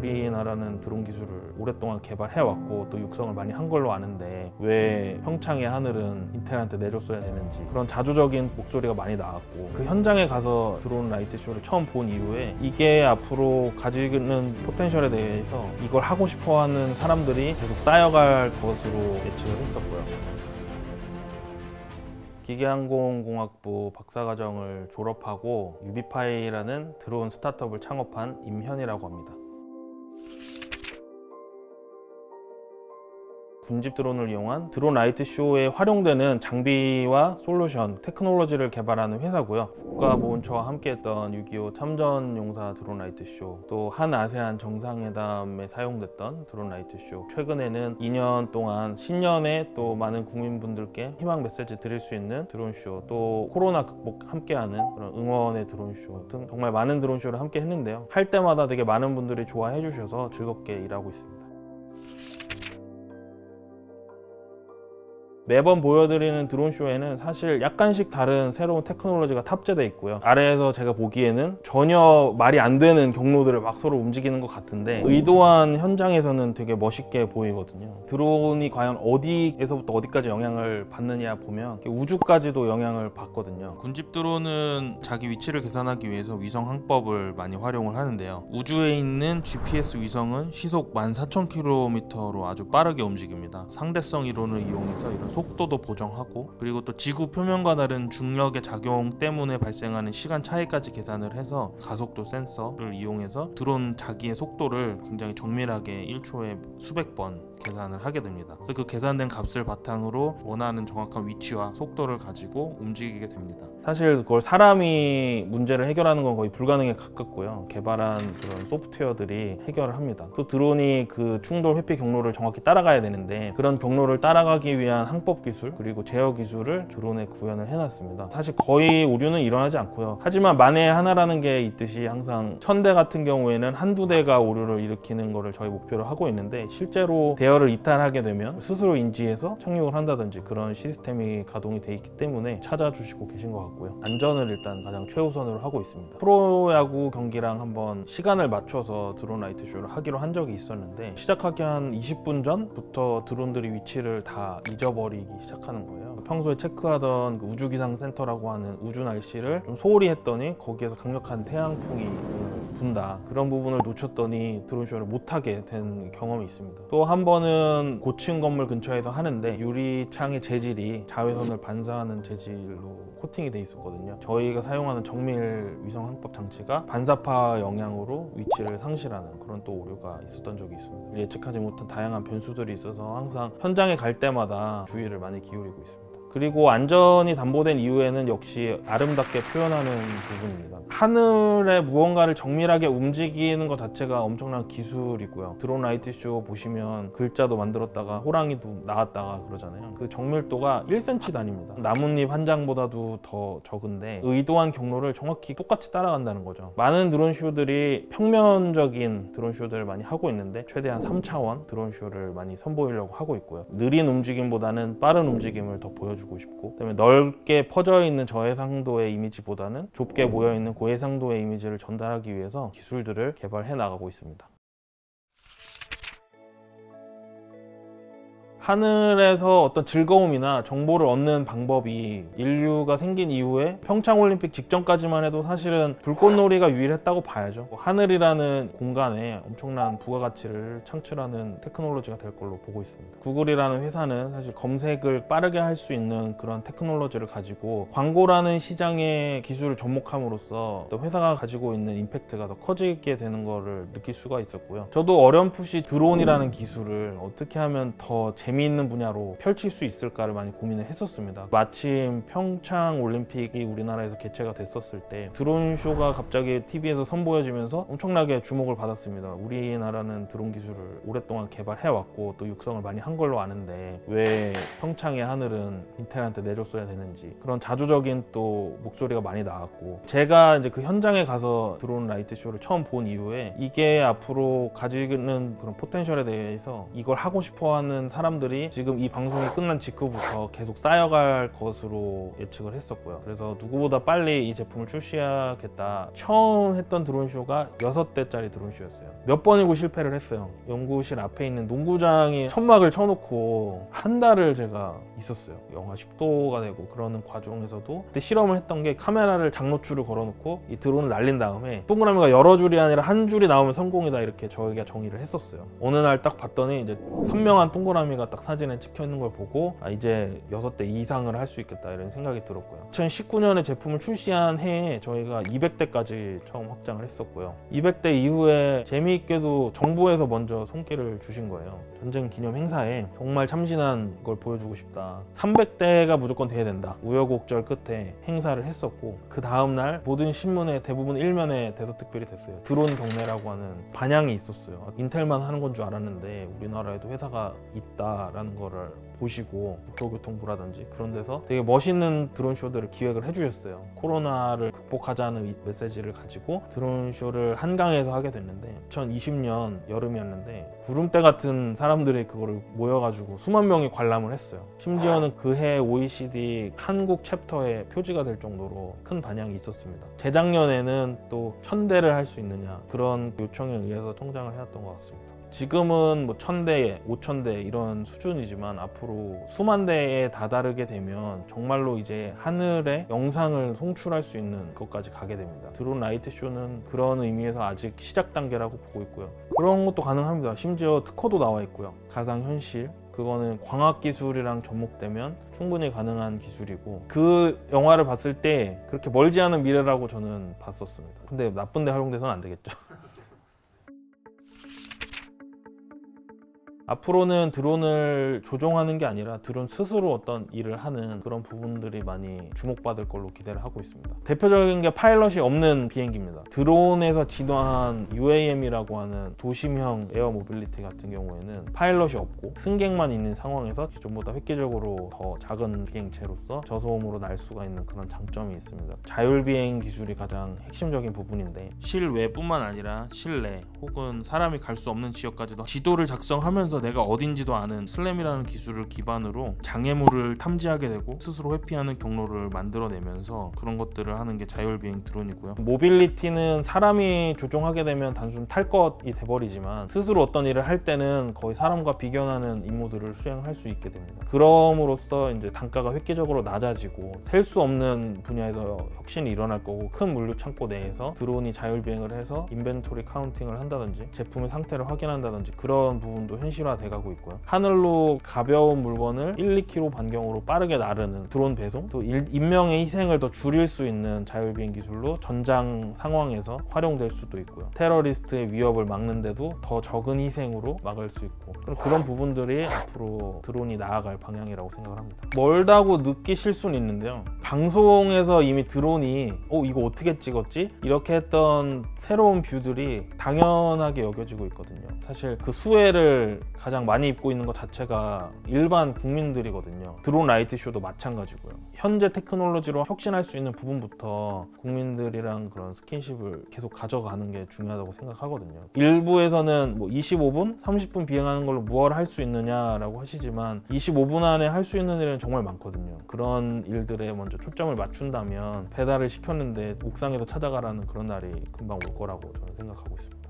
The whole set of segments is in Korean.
우리나라는 드론 기술을 오랫동안 개발해왔고 또 육성을 많이 한 걸로 아는데 왜 평창의 하늘은 인텔한테 내줬어야 되는지 그런 자조적인 목소리가 많이 나왔고, 그 현장에 가서 드론 라이트 쇼를 처음 본 이후에 이게 앞으로 가지는 포텐셜에 대해서 이걸 하고 싶어하는 사람들이 계속 쌓여갈 것으로 예측을 했었고요. 기계항공공학부 박사과정을 졸업하고 유비파이라는 드론 스타트업을 창업한 임현이라고 합니다. 군집 드론을 이용한 드론 라이트 쇼에 활용되는 장비와 솔루션, 테크놀로지를 개발하는 회사고요. 국가보훈처와 함께했던 6.25 참전용사 드론 라이트 쇼, 또 한 아세안 정상회담에 사용됐던 드론 라이트 쇼, 최근에는 2년 동안 신년에 또 많은 국민분들께 희망 메시지 드릴 수 있는 드론 쇼, 또 코로나 극복 함께하는 그런 응원의 드론 쇼 등 정말 많은 드론 쇼를 함께 했는데요. 할 때마다 되게 많은 분들이 좋아해 주셔서 즐겁게 일하고 있습니다. 매번 보여드리는 드론쇼에는 사실 약간씩 다른 새로운 테크놀로지가 탑재되어 있고요. 아래에서 제가 보기에는 전혀 말이 안 되는 경로들을 막 서로 움직이는 것 같은데 의도한 현장에서는 되게 멋있게 보이거든요. 드론이 과연 어디에서부터 어디까지 영향을 받느냐 보면 우주까지도 영향을 받거든요. 군집 드론은 자기 위치를 계산하기 위해서 위성 항법을 많이 활용을 하는데요. 우주에 있는 GPS 위성은 시속 14,000km로 아주 빠르게 움직입니다. 상대성 이론을 이용해서 이런 속도도 보정하고, 그리고 또 지구 표면과 다른 중력의 작용 때문에 발생하는 시간 차이까지 계산을 해서 가속도 센서를 이용해서 드론 자기의 속도를 굉장히 정밀하게 1초에 수백 번 계산을 하게 됩니다. 그래서 그 계산된 값을 바탕으로 원하는 정확한 위치와 속도를 가지고 움직이게 됩니다. 사실 그걸 사람이 문제를 해결하는 건 거의 불가능에 가깝고요. 개발한 그런 소프트웨어들이 해결을 합니다. 또 드론이 그 충돌 회피 경로를 정확히 따라가야 되는데 그런 경로를 따라가기 위한 항법 기술 그리고 제어 기술을 드론에 구현을 해놨습니다. 사실 거의 오류는 일어나지 않고요. 하지만 만에 하나라는 게 있듯이 항상 1000대 같은 경우에는 한두 대가 오류를 일으키는 거를 저희 목표로 하고 있는데, 실제로 대여를 이탈하게 되면 스스로 인지해서 착륙을 한다든지 그런 시스템이 가동이 돼 있기 때문에 찾아주시고 계신 것 같고요. 안전을 일단 가장 최우선으로 하고 있습니다. 프로야구 경기랑 한번 시간을 맞춰서 드론 라이트 쇼를 하기로 한 적이 있었는데, 시작하기 한 20분 전부터 드론들이 위치를 다 잊어버리기 시작하는 거예요. 평소에 체크하던 그 우주기상센터라고 하는 우주 날씨를 좀 소홀히 했더니 거기에서 강력한 태양풍이 분다, 그런 부분을 놓쳤더니 드론쇼를 못하게 된 경험이 있습니다. 또 한 번은 고층 건물 근처에서 하는데 유리창의 재질이 자외선을 반사하는 재질로 코팅이 돼 있었거든요. 저희가 사용하는 정밀 위성 항법 장치가 반사파 영향으로 위치를 상실하는 그런 또 오류가 있었던 적이 있습니다. 예측하지 못한 다양한 변수들이 있어서 항상 현장에 갈 때마다 주의를 많이 기울이고 있습니다. 그리고 안전이 담보된 이유에는 역시 아름답게 표현하는 부분입니다. 하늘에 무언가를 정밀하게 움직이는 것 자체가 엄청난 기술이고요. 드론 라이트쇼 보시면 글자도 만들었다가 호랑이도 나왔다가 그러잖아요. 그 정밀도가 1cm 단위입니다. 나뭇잎 한 장보다도 더 적은데 의도한 경로를 정확히 똑같이 따라간다는 거죠. 많은 드론쇼들이 평면적인 드론쇼들을 많이 하고 있는데 최대한 3차원 드론쇼를 많이 선보이려고 하고 있고요. 느린 움직임보다는 빠른 움직임을 더 보여주고 싶고, 그다음에 넓게 퍼져 있는 저해상도의 이미지보다는 좁게 모여 있는 고해상도의 이미지를 전달하기 위해서 기술들을 개발해 나가고 있습니다. 하늘에서 어떤 즐거움이나 정보를 얻는 방법이 인류가 생긴 이후에 평창올림픽 직전까지만 해도 사실은 불꽃놀이가 유일했다고 봐야죠. 하늘이라는 공간에 엄청난 부가가치를 창출하는 테크놀로지가 될 걸로 보고 있습니다. 구글이라는 회사는 사실 검색을 빠르게 할 수 있는 그런 테크놀로지를 가지고 광고라는 시장의 기술을 접목함으로써 또 회사가 가지고 있는 임팩트가 더 커지게 되는 것을 느낄 수가 있었고요. 저도 어렴풋이 드론이라는 기술을 어떻게 하면 더 재미있는 분야로 펼칠 수 있을까를 많이 고민을 했었습니다. 마침 평창 올림픽이 우리나라에서 개최가 됐었을 때 드론쇼가 갑자기 TV에서 선보여지면서 엄청나게 주목을 받았습니다. 우리나라는 드론 기술을 오랫동안 개발해왔고 또 육성을 많이 한 걸로 아는데 왜 평창의 하늘은 인텔한테 내줬어야 되는지, 그런 자조적인 또 목소리가 많이 나왔고, 제가 이제 그 현장에 가서 드론 라이트 쇼를 처음 본 이후에 이게 앞으로 가지는 그런 포텐셜에 대해서 이걸 하고 싶어하는 사람들 사람들이 지금 이 방송이 끝난 직후부터 계속 쌓여갈 것으로 예측을 했었고요. 그래서 누구보다 빨리 이 제품을 출시하겠다. 처음 했던 드론쇼가 6대짜리 드론쇼였어요. 몇 번이고 실패를 했어요. 연구실 앞에 있는 농구장에 천막을 쳐놓고 한 달을 제가 있었어요. 영하 10도가 되고 그러는 과정에서도 그때 실험을 했던 게 카메라를 장노출을 걸어놓고 이 드론을 날린 다음에 동그라미가 여러 줄이 아니라 한 줄이 나오면 성공이다, 이렇게 저희가 정의를 했었어요. 어느 날 딱 봤더니 이제 선명한 동그라미가 딱 사진에 찍혀 있는 걸 보고 이제 6대 이상을 할 수 있겠다, 이런 생각이 들었고요. 2019년에 제품을 출시한 해에 저희가 200대까지 처음 확장을 했었고요. 200대 이후에 재미있게도 정부에서 먼저 손길을 주신 거예요. 전쟁 기념 행사에 정말 참신한 걸 보여주고 싶다. 300대가 무조건 돼야 된다. 우여곡절 끝에 행사를 했었고, 그 다음날 모든 신문에 대부분 일면에 대서특별히 됐어요. 드론 경매라고 하는 반향이 있었어요. 인텔만 하는 건 줄 알았는데 우리나라에도 회사가 있다라는 거를 보시고 국토교통부라든지 그런 데서 되게 멋있는 드론쇼들을 기획을 해주셨어요. 코로나를 극복하자는 메시지를 가지고 드론쇼를 한강에서 하게 됐는데 2020년 여름이었는데 구름대 같은 사람들이 그거를 모여가지고 수만 명이 관람을 했어요. 심지어는 그해 OECD 한국 챕터에 표지가 될 정도로 큰 반향이 있었습니다. 재작년에는 또 1000대를 할 수 있느냐, 그런 요청에 의해서 성장을 해왔던 것 같습니다. 지금은 뭐 1000대, 5000대 이런 수준이지만 앞으로 수만 대에 다다르게 되면 정말로 이제 하늘에 영상을 송출할 수 있는 것까지 가게 됩니다. 드론 라이트 쇼는 그런 의미에서 아직 시작 단계라고 보고 있고요. 그런 것도 가능합니다. 심지어 특허도 나와 있고요. 가상현실, 그거는 광학 기술이랑 접목되면 충분히 가능한 기술이고, 그 영화를 봤을 때 그렇게 멀지 않은 미래라고 저는 봤었습니다. 근데 나쁜 데 활용돼서는 안 되겠죠. 앞으로는 드론을 조종하는 게 아니라 드론 스스로 어떤 일을 하는 그런 부분들이 많이 주목받을 걸로 기대를 하고 있습니다. 대표적인 게 파일럿이 없는 비행기입니다. 드론에서 진화한 UAM이라고 하는 도심형 에어 모빌리티 같은 경우에는 파일럿이 없고 승객만 있는 상황에서 기존보다 획기적으로 더 작은 비행체로서 저소음으로 날 수가 있는 그런 장점이 있습니다. 자율비행 기술이 가장 핵심적인 부분인데, 실외뿐만 아니라 실내 혹은 사람이 갈 수 없는 지역까지도 지도를 작성하면서 내가 어딘지도 아는 슬램이라는 기술을 기반으로 장애물을 탐지하게 되고 스스로 회피하는 경로를 만들어내면서 그런 것들을 하는 게 자율비행 드론이고요. 모빌리티는 사람이 조종하게 되면 단순 탈 것이 돼버리지만 스스로 어떤 일을 할 때는 거의 사람과 비견하는 임무들을 수행할 수 있게 됩니다. 그럼으로써 이제 단가가 획기적으로 낮아지고 셀 수 없는 분야에서 혁신이 일어날 거고, 큰 물류 창고 내에서 드론이 자율비행을 해서 인벤토리 카운팅을 한다든지 제품의 상태를 확인한다든지 그런 부분도 현실화돼 가고 있고요. 하늘로 가벼운 물건을 1, 2km 반경으로 빠르게 나르는 드론 배송, 또 인명의 희생을 더 줄일 수 있는 자율비행 기술로 전장 상황에서 활용될 수도 있고요. 테러리스트의 위협을 막는데도 더 적은 희생으로 막을 수 있고, 그런 부분들이 앞으로 드론이 나아갈 방향이라고 생각을 합니다. 멀다고 느끼실 수는 있는데요. 방송에서 이미 드론이 이거 어떻게 찍었지? 이렇게 했던 새로운 뷰들이 당연하게 여겨지고 있거든요. 사실 그 수혜를 가장 많이 입고 있는 것 자체가 일반 국민들이거든요. 드론 라이트 쇼도 마찬가지고요. 현재 테크놀로지로 혁신할 수 있는 부분부터 국민들이랑 그런 스킨십을 계속 가져가는 게 중요하다고 생각하거든요. 일부에서는 뭐 25분, 30분 비행하는 걸로 무엇을 할 수 있느냐라고 하시지만 25분 안에 할 수 있는 일은 정말 많거든요. 그런 일들에 먼저 초점을 맞춘다면 배달을 시켰는데 옥상에서 찾아가라는 그런 날이 금방 올 거라고 저는 생각하고 있습니다.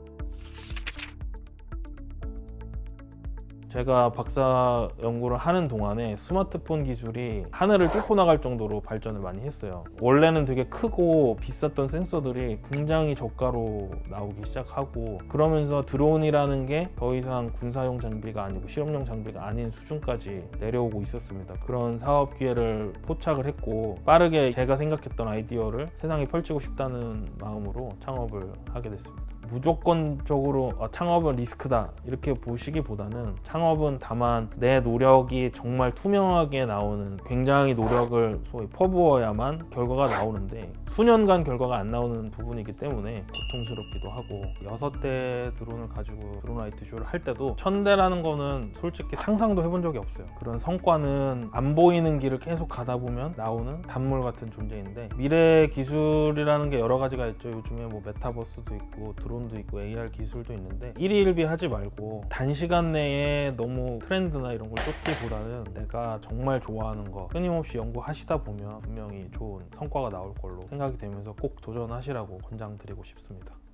제가 박사 연구를 하는 동안에 스마트폰 기술이 하늘을 뚫고 나갈 정도로 발전을 많이 했어요. 원래는 되게 크고 비쌌던 센서들이 굉장히 저가로 나오기 시작하고, 그러면서 드론이라는 게 더 이상 군사용 장비가 아니고 실험용 장비가 아닌 수준까지 내려오고 있었습니다. 그런 사업 기회를 포착을 했고, 빠르게 제가 생각했던 아이디어를 세상에 펼치고 싶다는 마음으로 창업을 하게 됐습니다. 무조건적으로 창업은 리스크다 이렇게 보시기보다는, 창업은 다만 내 노력이 정말 투명하게 나오는, 굉장히 노력을 소위 퍼부어야만 결과가 나오는데 수년간 결과가 안 나오는 부분이기 때문에 고통스럽기도 하고, 6대 드론을 가지고 드론 라이트 쇼를 할 때도 1000대라는 거는 솔직히 상상도 해본 적이 없어요. 그런 성과는 안 보이는 길을 계속 가다 보면 나오는 단물 같은 존재인데, 미래 기술이라는 게 여러 가지가 있죠. 요즘에 뭐 메타버스도 있고 드론 드론도 있고 AR 기술도 있는데 일희일비 하지 말고 단시간 내에 너무 트렌드나 이런 걸 쫓기보다는 내가 정말 좋아하는 거 끊임없이 연구하시다 보면 분명히 좋은 성과가 나올 걸로 생각이 되면서 꼭 도전하시라고 권장드리고 싶습니다.